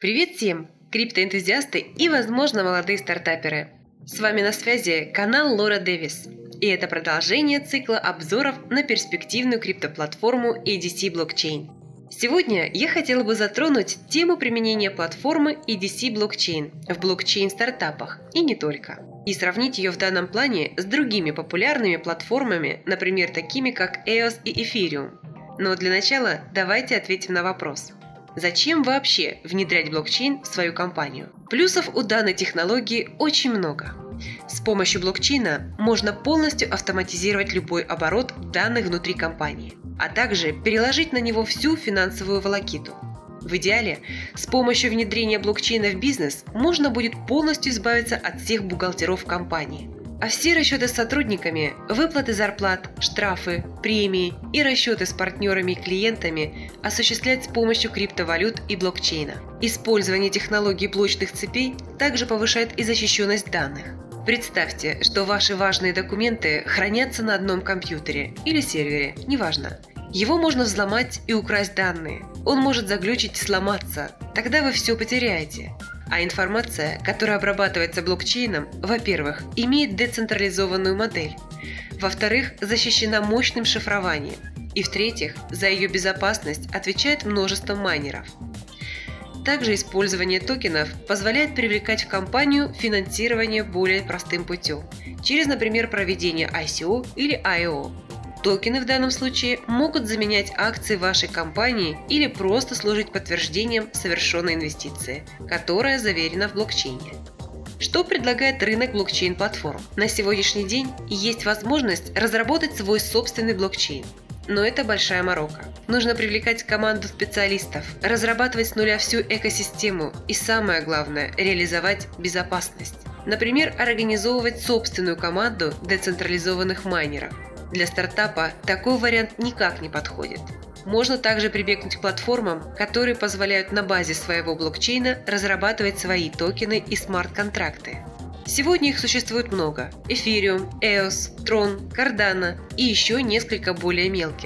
Привет всем, криптоэнтузиасты и, возможно, молодые стартаперы. С вами на связи канал Лора Дэвис. И это продолжение цикла обзоров на перспективную криптоплатформу EDC Blockchain. Сегодня я хотела бы затронуть тему применения платформы EDC Blockchain в блокчейн-стартапах и не только. И сравнить ее в данном плане с другими популярными платформами, например, такими как EOS и Ethereum. Но для начала давайте ответим на вопрос. Зачем вообще внедрять блокчейн в свою компанию? Плюсов у данной технологии очень много. С помощью блокчейна можно полностью автоматизировать любой оборот данных внутри компании, а также переложить на него всю финансовую волокиту. В идеале, с помощью внедрения блокчейна в бизнес можно будет полностью избавиться от всех бухгалтеров компании. А все расчеты с сотрудниками, выплаты зарплат, штрафы, премии и расчеты с партнерами и клиентами осуществлять с помощью криптовалют и блокчейна. Использование технологий блочных цепей также повышает и защищенность данных. Представьте, что ваши важные документы хранятся на одном компьютере или сервере, неважно. Его можно взломать и украсть данные. Он может заглючить и сломаться. Тогда вы все потеряете. А информация, которая обрабатывается блокчейном, во-первых, имеет децентрализованную модель, во-вторых, защищена мощным шифрованием, и в-третьих, за ее безопасность отвечает множество майнеров. Также использование токенов позволяет привлекать в компанию финансирование более простым путем, через, например, проведение ICO или IO. Токены в данном случае могут заменять акции вашей компании или просто служить подтверждением совершенной инвестиции, которая заверена в блокчейне. Что предлагает рынок блокчейн-платформ? На сегодняшний день есть возможность разработать свой собственный блокчейн. Но это большая морока. Нужно привлекать команду специалистов, разрабатывать с нуля всю экосистему и, самое главное, реализовать безопасность. Например, организовывать собственную команду децентрализованных майнеров. Для стартапа такой вариант никак не подходит. Можно также прибегнуть к платформам, которые позволяют на базе своего блокчейна разрабатывать свои токены и смарт-контракты. Сегодня их существует много – Ethereum, EOS, Tron, Cardano и еще несколько более мелких.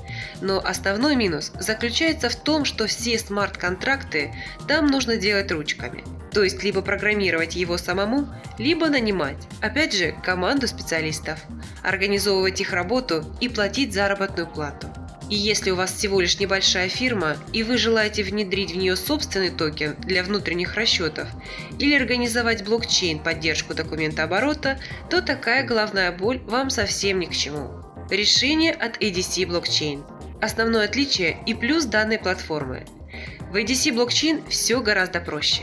Но основной минус заключается в том, что все смарт-контракты там нужно делать ручками. То есть либо программировать его самому, либо нанимать, опять же, команду специалистов, организовывать их работу и платить заработную плату. И если у вас всего лишь небольшая фирма, и вы желаете внедрить в нее собственный токен для внутренних расчетов или организовать блокчейн поддержку документооборота, то такая головная боль вам совсем ни к чему. Решение от EDC Blockchain. Основное отличие и плюс данной платформы. В EDC Blockchain все гораздо проще.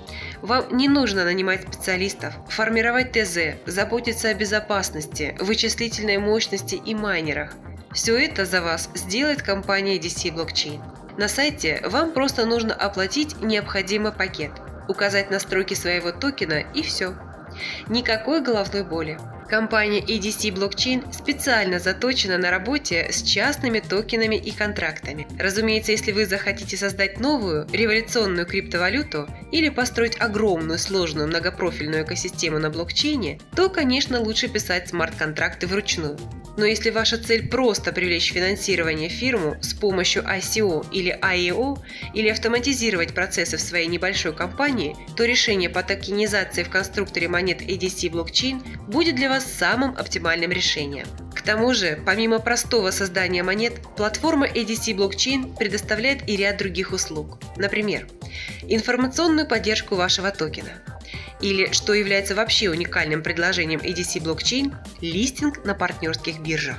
Вам не нужно нанимать специалистов, формировать ТЗ, заботиться о безопасности, вычислительной мощности и майнерах. Все это за вас сделает компания EDC Blockchain. На сайте вам просто нужно оплатить необходимый пакет, указать настройки своего токена и все. Никакой головной боли. Компания EDC Blockchain специально заточена на работе с частными токенами и контрактами. Разумеется, если вы захотите создать новую, революционную криптовалюту или построить огромную, сложную, многопрофильную экосистему на блокчейне, то, конечно, лучше писать смарт-контракты вручную. Но если ваша цель просто привлечь финансирование в фирму с помощью ICO или IEO или автоматизировать процессы в своей небольшой компании, то решение по токенизации в конструкторе монет EDC Blockchain будет для вас самым оптимальным решением. К тому же, помимо простого создания монет, платформа EDC Blockchain предоставляет и ряд других услуг. Например, информационную поддержку вашего токена. Или, что является вообще уникальным предложением EDC Blockchain, листинг на партнерских биржах.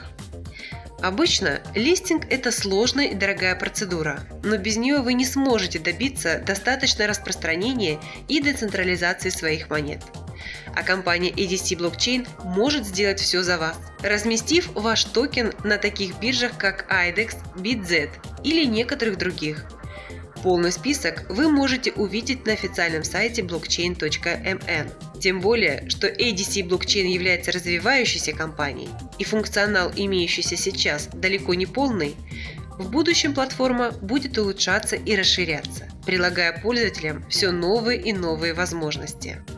Обычно листинг – это сложная и дорогая процедура, но без нее вы не сможете добиться достаточного распространения и децентрализации своих монет. А компания EDC Blockchain может сделать все за вас, разместив ваш токен на таких биржах, как IDEX, BitZ или некоторых других. Полный список вы можете увидеть на официальном сайте blockchain.mn. Тем более, что EDC Blockchain является развивающейся компанией, и функционал, имеющийся сейчас, далеко не полный. В будущем платформа будет улучшаться и расширяться, предлагая пользователям все новые и новые возможности.